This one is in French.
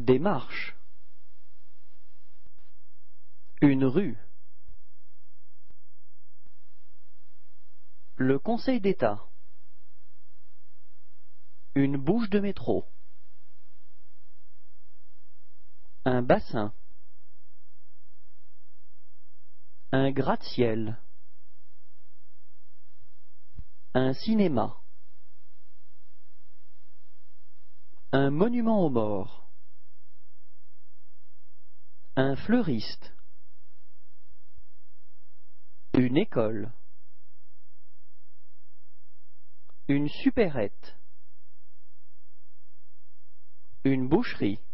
Des marches. Une rue. Le Conseil d'État. Une bouche de métro. Un bassin. Un gratte-ciel. Un cinéma. Un monument aux morts. Un fleuriste. Une école. Une supérette. Une boucherie.